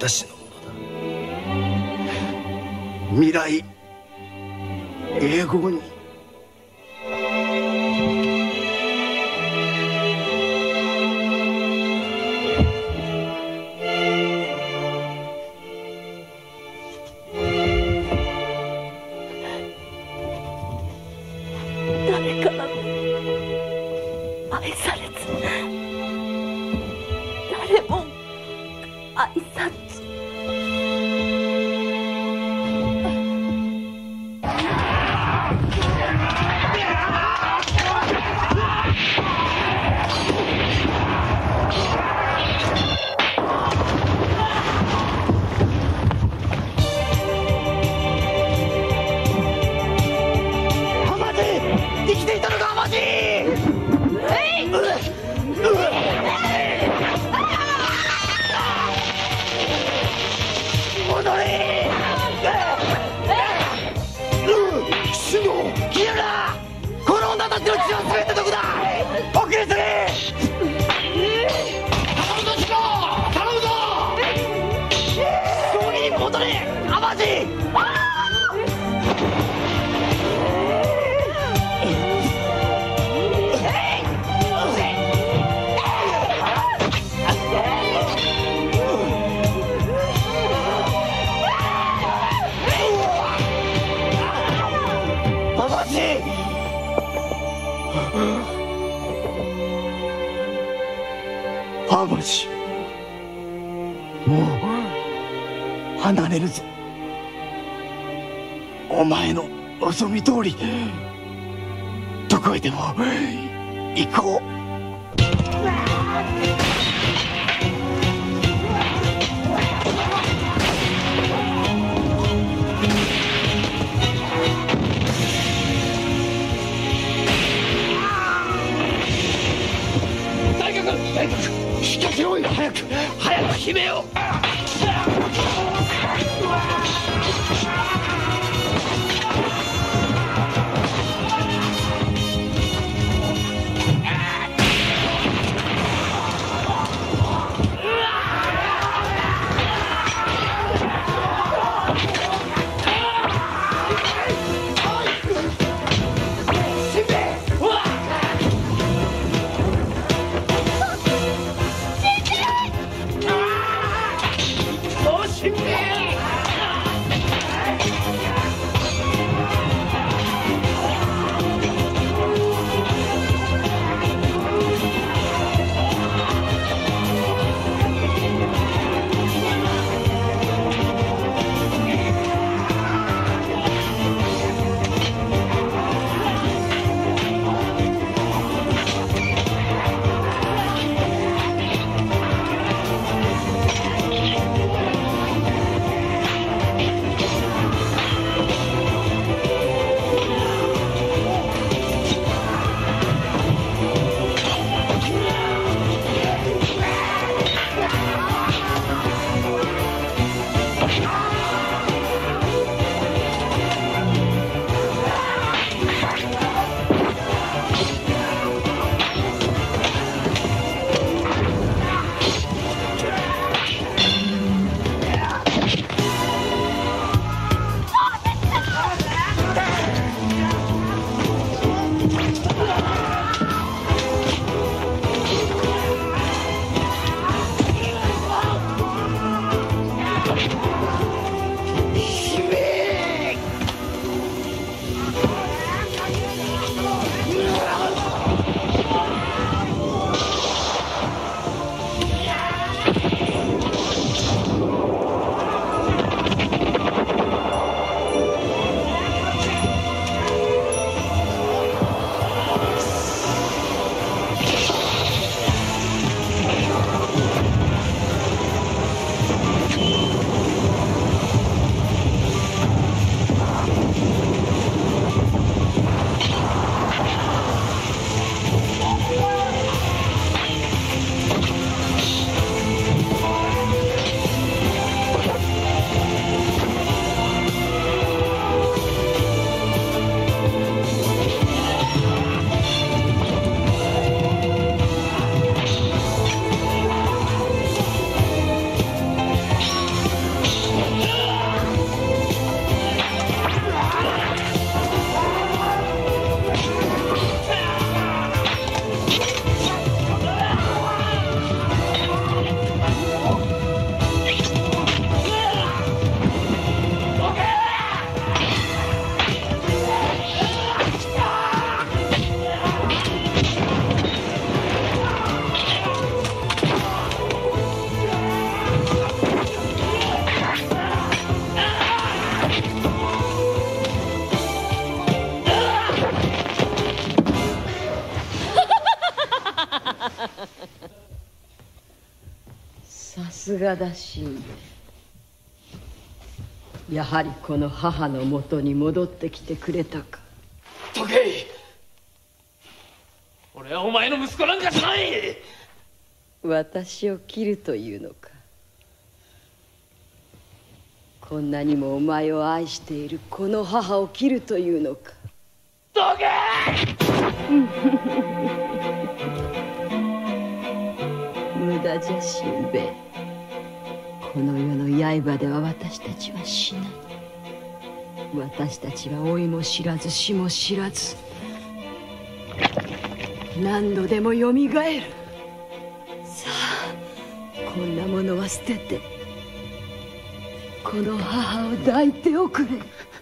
私のものだ。未来永劫に。 誰からも愛されず、誰も愛さず。 生きていたのか、マジ。踊れ。死の消えるな。この女たちの血は全て毒だ。遅れずに。頼むぞシロ、頼むぞ。正義に戻れ、アマジ。アマジ、もう離れるぞ。お前の望み通りどこへでも行こう。引き上げろよ。早く姫を。 すがだしんべ。やはりこの母のもとに戻ってきてくれたか。 どけ。俺はお前の息子なんかじゃない。 私を切るというのか。こんなにもお前を愛しているこの母を切るというのか。 どけ。 無駄じゃしんべヱ。この世の刃では私たちは死なぬ。私たちは老いも知らず死も知らず何度でもよみがえる。さあこんなものは捨ててこの母を抱いておくれ。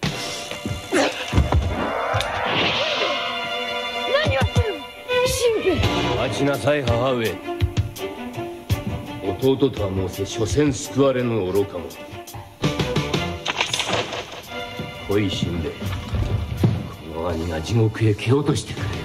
何をするしんべヱ。 待ちなさい母上。弟とは申せ所詮救われぬ愚か者。来いしんべヱ、この兄が地獄へ蹴落としてくれよ。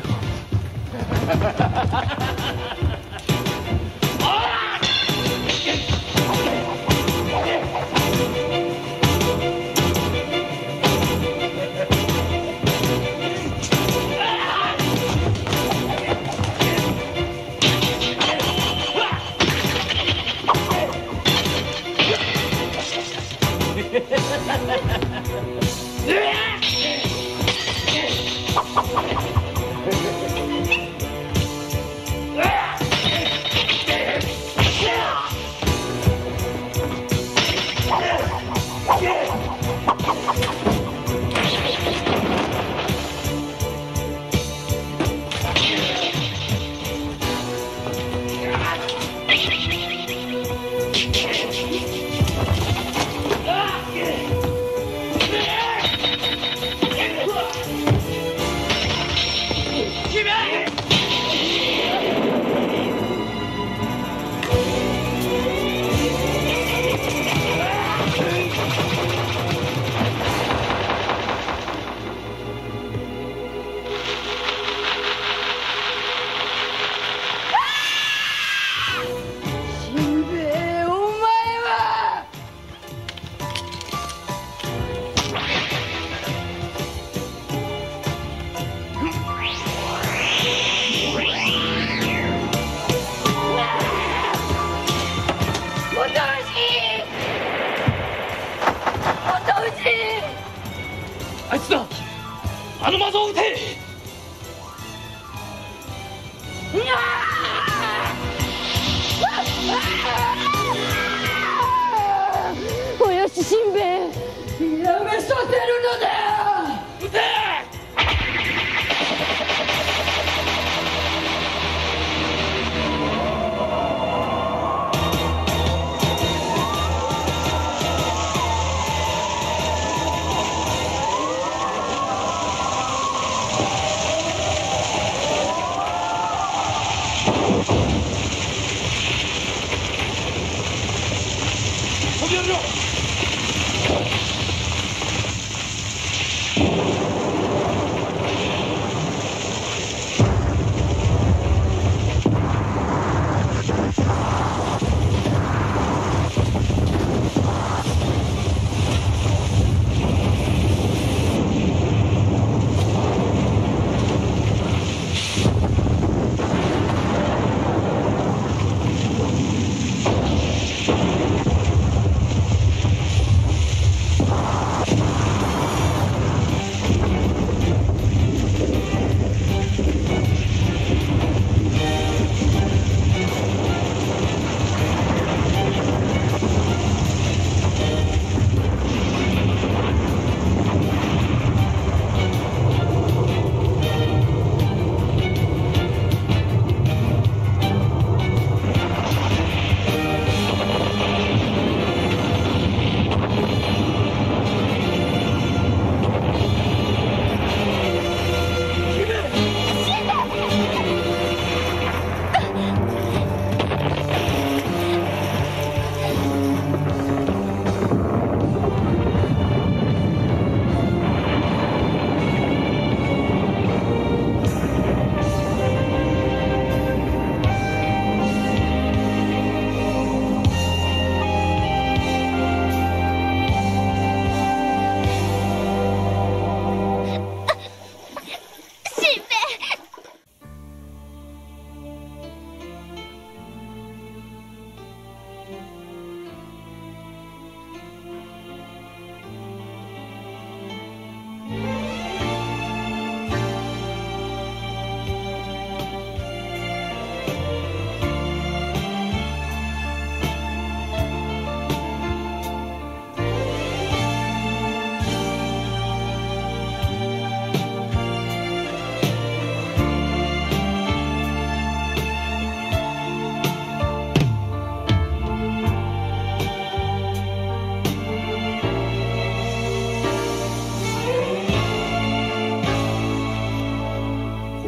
あいつだ。あの窓を撃て。 およししんべヱ、やめさせるのだ。 撃て。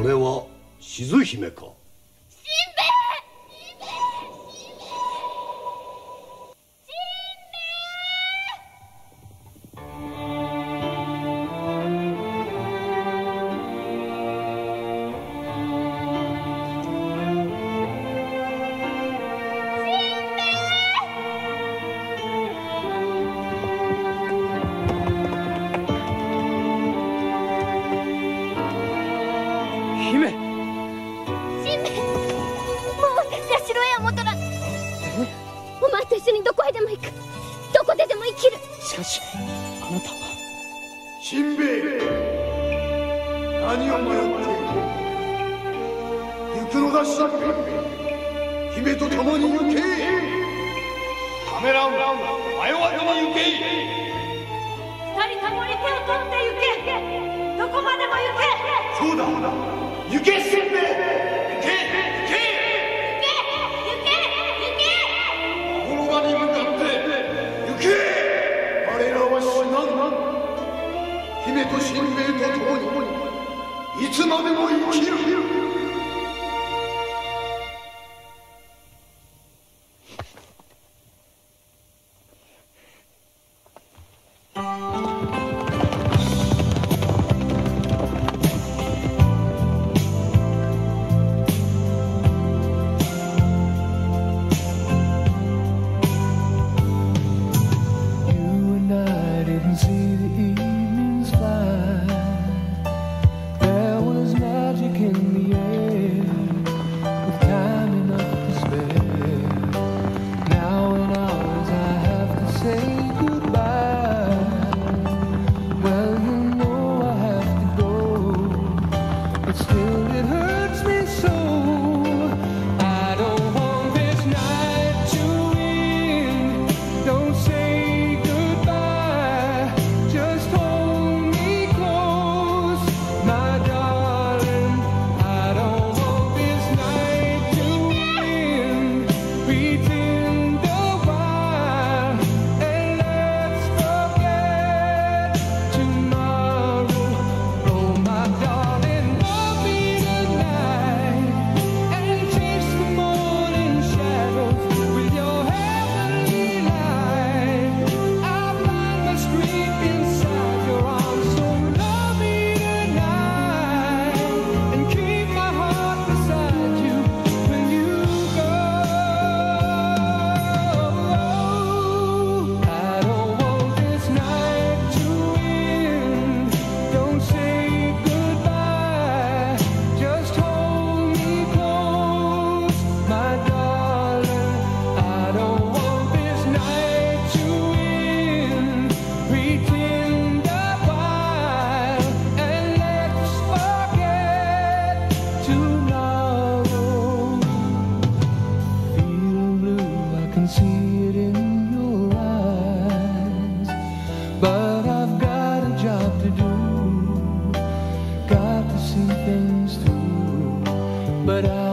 れは静姫か？ But